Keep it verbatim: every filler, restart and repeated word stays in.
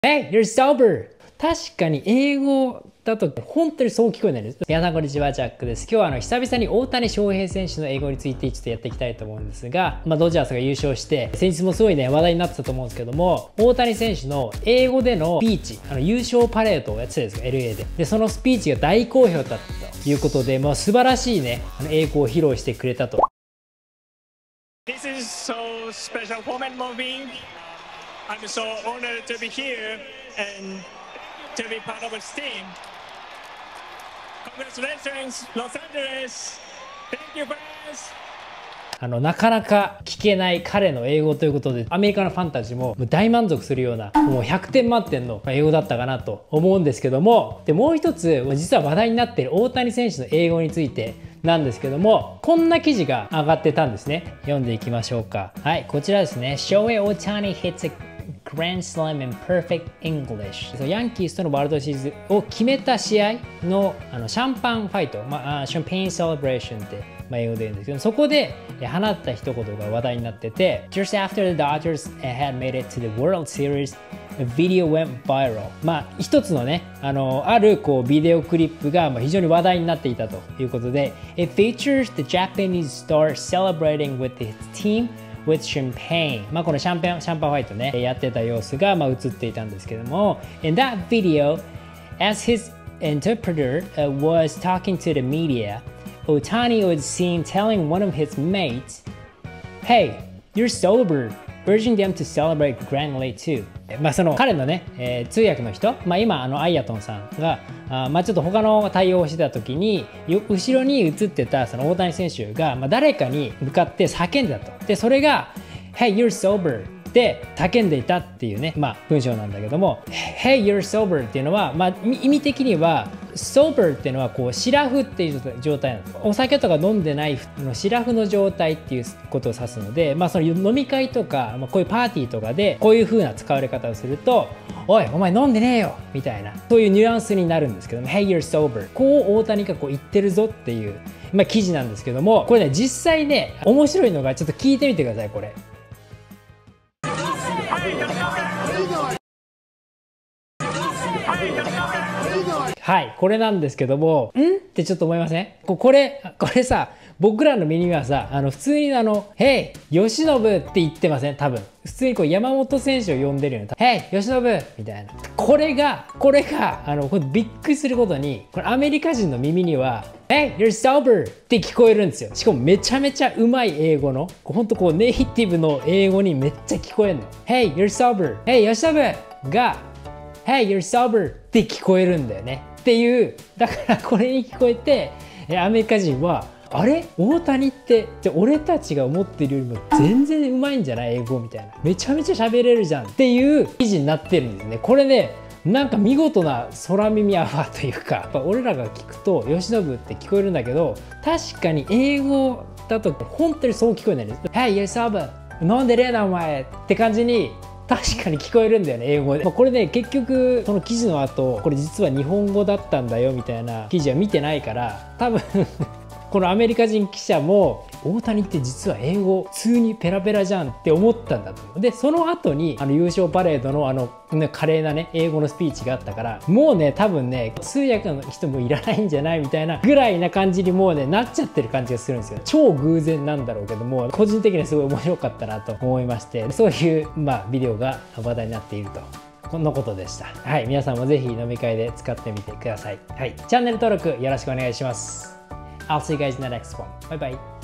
Hey, you're sober! 確かに英語だと本当にそう聞こえないです。皆さんこんにちは、ジャックです。今日はあの久々に大谷翔平選手の英語についてちょっとやっていきたいと思うんですが、まあ、ドジャースが優勝して、先日もすごいね、話題になってたと思うんですけども、大谷選手の英語でのスピーチ、あの優勝パレードをやってたんですよ、エルエー で。で、そのスピーチが大好評だったということで、まあ、素晴らしいね、あの英語を披露してくれたと。 This is so special moment for me. I'm so honored to be here and to be part of this team. Congratulations, Los Angeles. Thank you, fans. あのなかなか聞けない彼の英語ということで、アメリカのファンたちも大満足するようなもうひゃくてん満点の英語だったかなと思うんですけども、でもう一つ実は話題になっている大谷選手の英語についてなんですけども、こんな記事が上がってたんですね。読んでいきましょうか。はい、こちらですね。Shohei Ohtani hits a Grand Slam in Perfect English。ヤンキースとのワールドシリーズを決めた試合のあのシャンパンファイト、まあ、シャンペーンセレブレーションって、まあ、英語で言うんですけど、そこで放った一言が話題になってて、Just after the Dodgers had made it to the World Series、A video went viral。まあ一つのね、あのあるこうビデオクリップがまあ非常に話題になっていたということで、It features the Japanese star celebrating with his team with champagne。まあこのシャンパンシャンパンファイトねやってた様子がまあ映っていたんですけども、In that video, as his interpreter、uh, was talking to the media, Ohtani was seen telling one of his mates, "Hey, you're sober."Urging them to celebrate grandly too。まあその彼のね、えー、通訳の人、まあ今あのアイアトンさんがあまあちょっと他の対応をしてた時に後ろに映ってたその大谷選手がまあ誰かに向かって叫んでたと。でそれが Hey, you're sober で叫んでいたっていうね、まあ文章なんだけども、Hey, you're sober っていうのはまあ意味的にはsober っていうのはこうシラフっていう状態なんです。お酒とか飲んでないシラフの状態っていうことを指すので、まあその飲み会とか、まあ、こういうパーティーとかでこういう風な使われ方をすると、おいお前飲んでねえよみたいな、そういうニュアンスになるんですけども、Hey, you're sober。こう大谷がこう言ってるぞっていう、まあ、記事なんですけども、これね実際ね面白いのがちょっと聞いてみてください。これ。はい、これなんですけども、んってちょっと思いません？これ、これさ、僕らの耳にはさ、あの普通にあの、Hey、由伸って言ってません？多分。普通にこう山本選手を呼んでるような、Hey、由伸みたいな。これが、これが、あの、これびっくりすることに、これアメリカ人の耳には、Hey, you're sober って聞こえるんですよ。しかもめちゃめちゃうまい英語の、ほんとこうネイティブの英語にめっちゃ聞こえるの。Hey, you're sober。Hey, 由伸が、Hey, you're sober って聞こえるんだよね。っていう、だからこれに聞こえてアメリカ人はあれ大谷ってじゃ俺たちが思ってるよりも全然うまいんじゃない英語みたいな、めちゃめちゃ喋れるじゃんっていう記事になってるんですね。これねなんか見事な空耳アワーというか、やっぱ俺らが聞くと由伸って聞こえるんだけど、確かに英語だと本当にそう聞こえないです。Hey, you're sober 飲んでねえなお前って感じに確かに聞こえるんだよね英語で。これね結局その記事の後これ実は日本語だったんだよみたいな記事は見てないから、多分このアメリカ人記者も大谷って実は英語普通にペラペラじゃんって思ったんだと思う。でその後にあの優勝パレードのあの、ね、華麗なね英語のスピーチがあったから、もうね多分ね通訳の人もいらないんじゃないみたいなぐらいな感じにもうねなっちゃってる感じがするんですよ。超偶然なんだろうけども、個人的にはすごい面白かったなと思いまして、そういうまあビデオが話題になっていると。こんなことでした。はい、皆さんもぜひ飲み会で使ってみてください。はい、チャンネル登録よろしくお願いします。I'll see you guys in the next one. Bye bye.